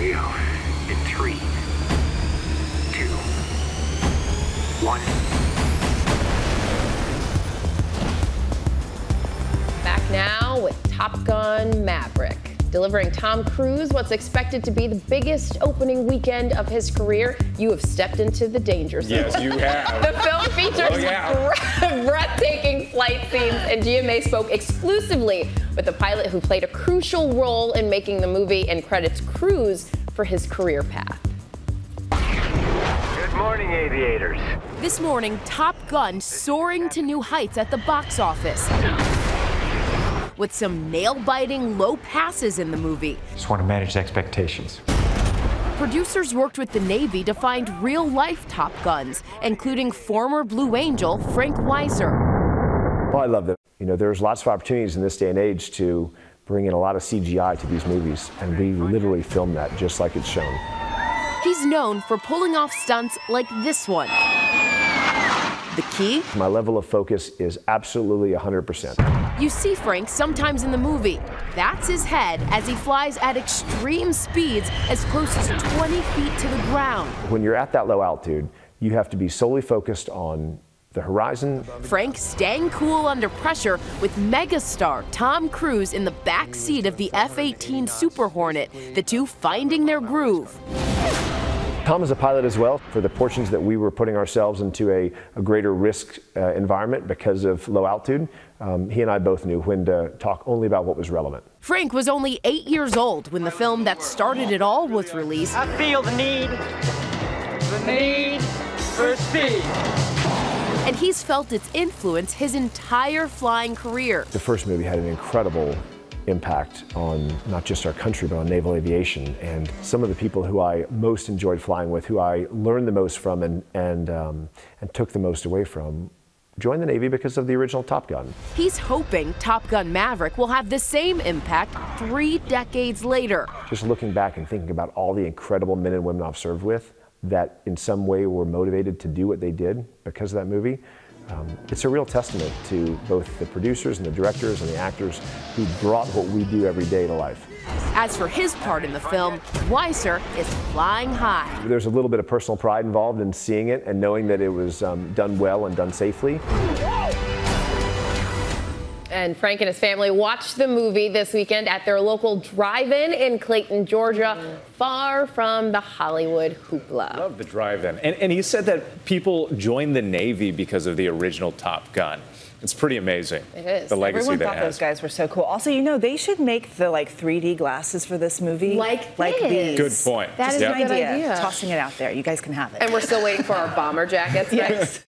we go. In 3, 2, 1. Back now with Top Gun Maverick, delivering Tom Cruise what's expected to be the biggest opening weekend of his career. You have stepped into the danger zone. Yes, you have. The film features breathtaking flight scenes, and GMA spoke exclusively with the pilot who played a crucial role in making the movie and credits Cruise for his career path. Good morning, aviators. This morning, Top Gun soaring to new heights at the box office, with some nail-biting low passes in the movie. Just want to manage expectations. Producers worked with the Navy to find real-life Top Guns, including former Blue Angel Frank Weisser. Well, I love it. You know, there's lots of opportunities in this day and age to bring in a lot of CGI to these movies, and we literally filmed that just like it's shown. He's known for pulling off stunts like this one. The key? My level of focus is absolutely 100%. You see Frank sometimes in the movie. That's his head as he flies at extreme speeds as close as 20 feet to the ground. When you're at that low altitude, you have to be solely focused on the horizon. Frank staying cool under pressure with megastar Tom Cruise in the back seat of the F-18 Super Hornet, the two finding their groove. Tom is a pilot as well. For the portions that we were putting ourselves into a greater risk environment because of low altitude, he and I both knew when to talk only about what was relevant. Frank was only 8 years old when the film that started it all was released. I feel the need for speed. And he's felt its influence his entire flying career. The first movie had an incredible impact on not just our country, but on naval aviation. And some of the people who I most enjoyed flying with, who I learned the most from and took the most away from, joined the Navy because of the original Top Gun. He's hoping Top Gun Maverick will have the same impact 3 decades later. Just looking back and thinking about all the incredible men and women I've served with that in some way were motivated to do what they did because of that movie, it's a real testament to both the producers and the directors and the actors who brought what we do every day to life. As for his part in the film, Weisser is flying high. There's a little bit of personal pride involved in seeing it and knowing that it was done well and done safely. And Frank and his family watched the movie this weekend at their local drive-in in Clayton, Georgia, far from the Hollywood hoopla. Love the drive-in. And he said that people joined the Navy because of the original Top Gun. It's pretty amazing. It is. The legacy Everyone that thought has. those guys were so cool. Also, you know, they should make the 3D glasses for this movie. Like these. Good point. That is Just a good an idea. idea. Tossing it out there. You guys can have it. And we're still waiting for our bomber jackets. Yes.